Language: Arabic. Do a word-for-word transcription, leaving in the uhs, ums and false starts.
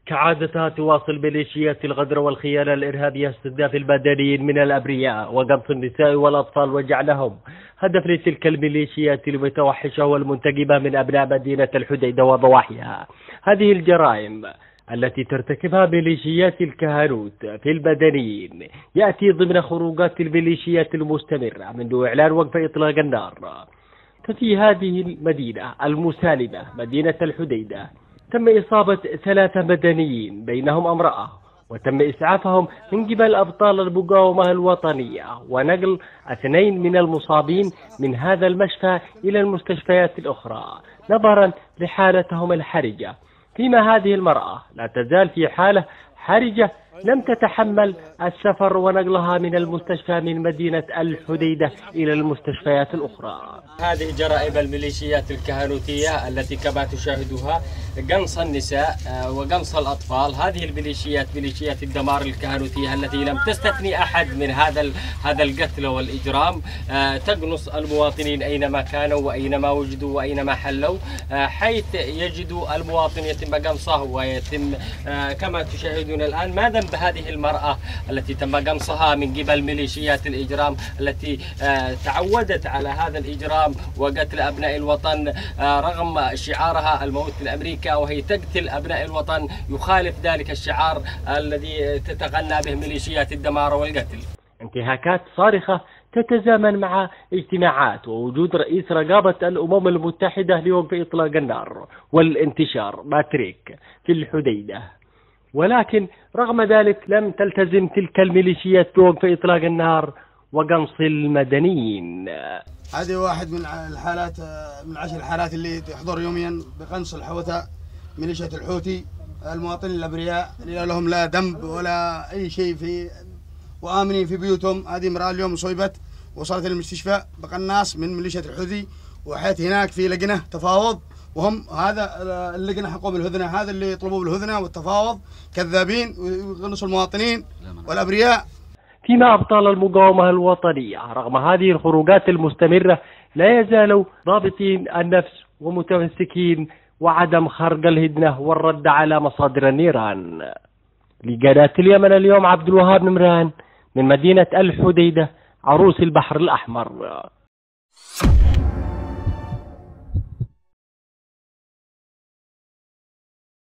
كعادتها تواصل ميليشيات الغدر والخيانة الإرهابية استهداف المدنيين من الأبرياء وقصف النساء والأطفال وجعلهم هدف لتلك الميليشيات المتوحشة والمنتقمة من أبناء مدينة الحديدة وضواحيها. هذه الجرائم التي ترتكبها ميليشيات الكهنوت في المدنيين يأتي ضمن خروجات الميليشيات المستمرة منذ إعلان وقف إطلاق النار. ففي هذه المدينة المسالمة مدينة الحديدة تم إصابة ثلاثة مدنيين بينهم امرأة، وتم إسعافهم من قبل أبطال المقاومة الوطنية ونقل اثنين من المصابين من هذا المشفى إلى المستشفيات الأخرى نظرا لحالتهم الحرجة، فيما هذه المرأة لا تزال في حالة حرجة لم تتحمل السفر ونقلها من المستشفى من مدينة الحديدة إلى المستشفيات الأخرى. هذه جرائم الميليشيات الكهنوتية التي كما تشاهدوها قنص النساء وقنص الأطفال. هذه الميليشيات ميليشيات الدمار الكهنوتية التي لم تستثني أحد من هذا هذا القتل والإجرام، تقنص المواطنين أينما كانوا وأينما وجدوا وأينما حلوا، حيث يجدوا المواطن يتم قنصه ويتم كما تشاهدون الآن. ما ذنب هذه المرأة التي تم قنصها من قبل ميليشيات الإجرام التي تعودت على هذا الإجرام وقتل أبناء الوطن رغم شعارها الموت لأمريكا، وهي تقتل أبناء الوطن يخالف ذلك الشعار الذي تتغنى به ميليشيات الدمار والقتل. انتهاكات صارخة تتزامن مع اجتماعات ووجود رئيس رقابة الأمم المتحدة لوقف إطلاق النار والانتشار باتريك في الحديدة، ولكن رغم ذلك لم تلتزم تلك الميليشيات بوقف إطلاق النار وقنص المدنيين. هذه واحد من الحالات من عشر الحالات اللي تحضر يوميا بقنص الحوثة ميليشيات الحوثي المواطنين الأبرياء اللي لهم لا ذنب ولا أي شيء في وآمنين في بيوتهم. هذه امرأة اليوم أصيبت وصلت للمستشفى بقناص من ميليشيات الحوثي، وحيث هناك في لجنة تفاوض، وهم هذا اللجنة حقوا بالهدنة، هذا اللي يطلبوا بالهدنة والتفاوض كذابين ويقنصوا المواطنين والأبرياء. فيما أبطال المقاومة الوطنية رغم هذه الخروجات المستمرة لا يزالوا ضابطين النفس ومتمسكين وعدم خرق الهدنة والرد على مصادر النيران. لقناة اليمن اليوم عبد الوهاب نمران من مدينة الحديدة عروس البحر الأحمر.